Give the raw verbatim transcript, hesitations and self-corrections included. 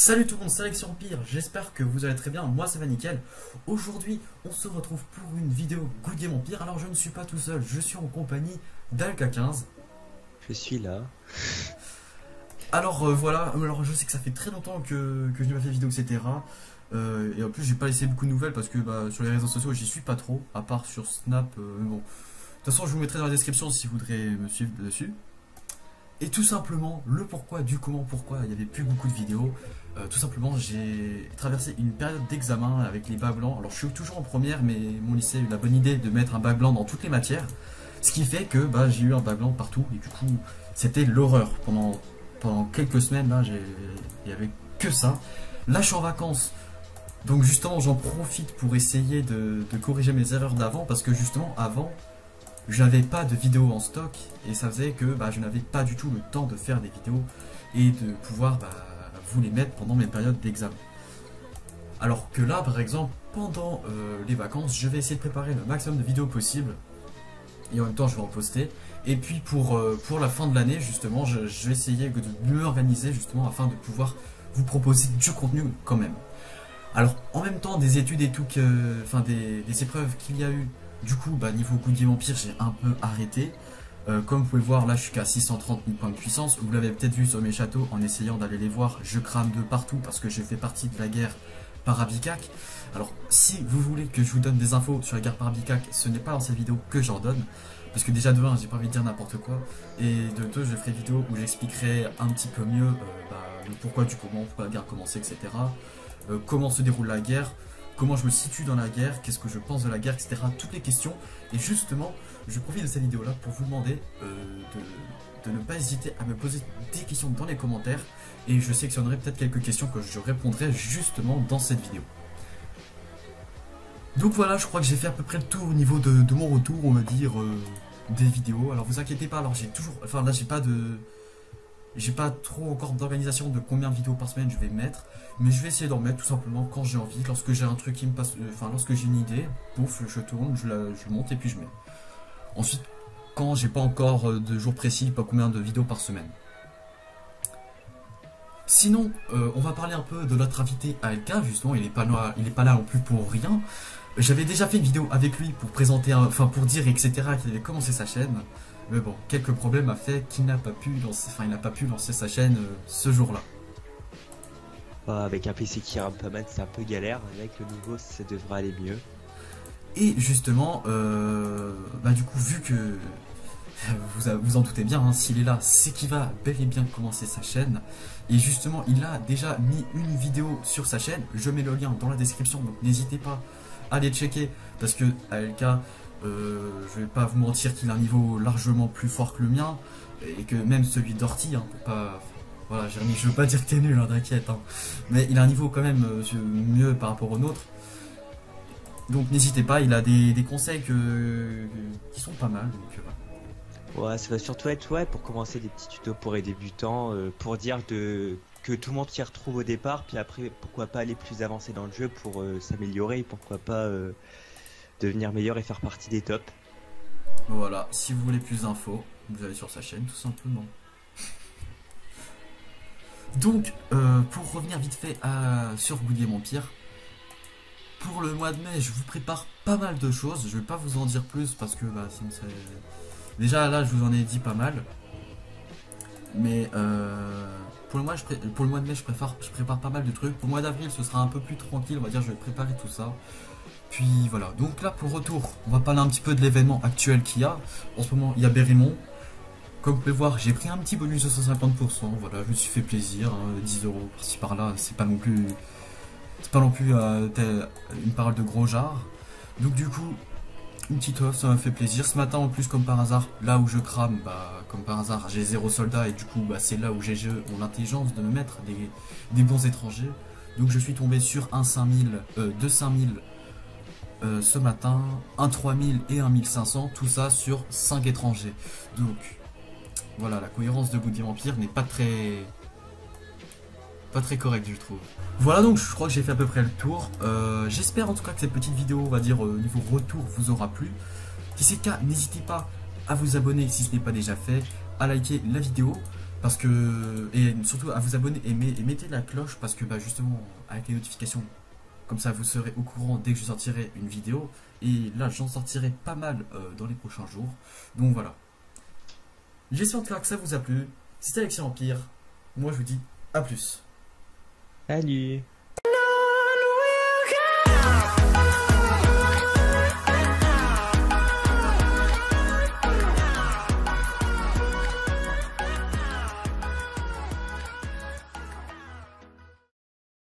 Salut tout le monde, c'est Alex Empire, j'espère que vous allez très bien, moi ça va nickel. Aujourd'hui, on se retrouve pour une vidéo Good Game Empire. Alors je ne suis pas tout seul, je suis en compagnie d'Alka quinze. Je suis là. Alors euh, voilà, alors je sais que ça fait très longtemps que, que je n'ai pas fait de vidéo, et cetera. Euh, et en plus j'ai pas laissé beaucoup de nouvelles parce que bah, sur les réseaux sociaux j'y suis pas trop, à part sur Snap. Euh, bon. De toute façon je vous mettrai dans la description si vous voudrez me suivre dessus. Et tout simplement, le pourquoi du comment, pourquoi il n'y avait plus beaucoup de vidéos. Euh, tout simplement, j'ai traversé une période d'examen avec les bacs blancs. Alors je suis toujours en première, mais mon lycée a eu la bonne idée de mettre un bac blanc dans toutes les matières. Ce qui fait que bah, j'ai eu un bac blanc partout. Et du coup, c'était l'horreur. Pendant, pendant quelques semaines, là, il n'y avait que ça. Là, je suis en vacances. Donc justement, j'en profite pour essayer de, de corriger mes erreurs d'avant. Parce que justement, avant... je n'avais pas de vidéos en stock et ça faisait que bah, je n'avais pas du tout le temps de faire des vidéos et de pouvoir bah, vous les mettre pendant mes périodes d'examen. Alors que là, par exemple, pendant euh, les vacances, je vais essayer de préparer le maximum de vidéos possible et en même temps je vais en poster. Et puis pour, euh, pour la fin de l'année, justement, je, je vais essayer de mieux organiser justement afin de pouvoir vous proposer du contenu quand même. Alors en même temps, des études et tout, que, enfin des, des épreuves qu'il y a eu. Du coup, bah, niveau Good Game Empire, j'ai un peu arrêté. Euh, comme vous pouvez voir, là, je suis qu'à six cent trente mille points de puissance. Vous l'avez peut-être vu sur mes châteaux en essayant d'aller les voir. Je crame de partout parce que je fais partie de la guerre par Abicak. Alors, si vous voulez que je vous donne des infos sur la guerre par Abicak, ce n'est pas dans cette vidéo que j'en donne. Parce que déjà, de un, j'ai pas envie de dire n'importe quoi. Et de deux, je ferai une vidéo où j'expliquerai un petit peu mieux euh, bah, le pourquoi du comment, pourquoi la guerre a commencé, et cetera. Euh, comment se déroule la guerre. Comment je me situe dans la guerre, qu'est-ce que je pense de la guerre, et cetera. Toutes les questions. Et justement, je profite de cette vidéo-là pour vous demander euh, de, de ne pas hésiter à me poser des questions dans les commentaires. Et je sélectionnerai peut-être quelques questions que je répondrai justement dans cette vidéo. Donc voilà, je crois que j'ai fait à peu près le tour au niveau de, de mon retour, on va dire, euh, des vidéos. Alors vous inquiétez pas, alors j'ai toujours... Enfin là, j'ai pas de... J'ai pas trop encore d'organisation de combien de vidéos par semaine je vais mettre, mais je vais essayer d'en mettre tout simplement quand j'ai envie, lorsque j'ai un truc qui me passe, euh, enfin lorsque j'ai une idée, pouf, je tourne, je, la, je monte et puis je mets. Ensuite, quand j'ai pas encore de jours précis, pas combien de vidéos par semaine. Sinon, euh, on va parler un peu de notre invité A L K, justement, il est pas là, il est pas là non plus pour rien. J'avais déjà fait une vidéo avec lui pour présenter, un, enfin pour dire et cetera qu'il avait commencé sa chaîne. Mais bon, quelques problèmes a fait qu'il n'a pas pu lancer, enfin il n'a pas pu lancer sa chaîne euh, ce jour-là. Bah, avec un P C qui rame pas mal, c'est un peu galère. Avec le nouveau, ça devrait aller mieux. Et justement, euh, bah du coup, vu que vous vous en doutez bien, hein, s'il est là, c'est qu'il va bel et bien commencer sa chaîne. Et justement, il a déjà mis une vidéo sur sa chaîne. Je mets le lien dans la description, donc n'hésitez pas à aller checker parce que A L K. Euh, je vais pas vous mentir qu'il a un niveau largement plus fort que le mien et que même celui d'Orty, hein, pas, voilà, Jérémy, je veux pas dire que t'es nul, hein, t'inquiète, hein, mais il a un niveau quand même euh, mieux par rapport au nôtre. Donc n'hésitez pas, il a des, des conseils que, qui sont pas mal. Donc, euh, voilà. Ouais, ça va surtout être ouais pour commencer des petits tutos pour les débutants, euh, pour dire de que tout le monde s'y retrouve au départ, puis après pourquoi pas aller plus avancé dans le jeu pour euh, s'améliorer, pourquoi pas euh, devenir meilleur et faire partie des tops. Voilà, si vous voulez plus d'infos, vous allez sur sa chaîne tout simplement. Donc, euh, pour revenir vite fait à, sur Good Game Empire, pour le mois de mai, je vous prépare pas mal de choses. Je vais pas vous en dire plus parce que bah, ça me serait... déjà là, je vous en ai dit pas mal. Mais euh, pour, le mois, je pré... pour le mois de mai, je, préfère... je prépare pas mal de trucs. Pour le mois d'avril, ce sera un peu plus tranquille. On va dire, je vais préparer tout ça. Puis voilà, donc là pour le retour, on va parler un petit peu de l'événement actuel qu'il y a. En ce moment, il y a Berrymont. Comme vous pouvez voir, j'ai pris un petit bonus de cent cinquante pour cent. Voilà, je me suis fait plaisir. Hein, dix euros par-ci par-là, c'est pas non plus. C'est pas non plus euh, une parole de gros genre. Donc du coup, une petite offre, ça m'a fait plaisir. Ce matin en plus, comme par hasard, là où je crame, bah comme par hasard, j'ai zéro soldat et du coup, bah, c'est là où j'ai ont l'intelligence de me mettre des, des bons étrangers. Donc je suis tombé sur un cinq mille, euh, deux cinq mille. Euh, ce matin, un trois mille et un mille cinq cents, tout ça sur cinq étrangers. Donc, voilà, la cohérence de Good Game Empire n'est pas très... pas très correcte, je trouve. Voilà, donc je crois que j'ai fait à peu près le tour. Euh, J'espère en tout cas que cette petite vidéo, on va dire, euh, niveau retour, vous aura plu. Si c'est le cas, n'hésitez pas à vous abonner si ce n'est pas déjà fait, à liker la vidéo. Parce que, et surtout à vous abonner et, met- et mettez la cloche parce que bah, justement, avec les notifications, comme ça vous serez au courant dès que je sortirai une vidéo. Et là, j'en sortirai pas mal euh, dans les prochains jours. Donc voilà. J'espère en tout cas que ça vous a plu. C'était Alexis Empire. Moi, je vous dis à plus. Salut!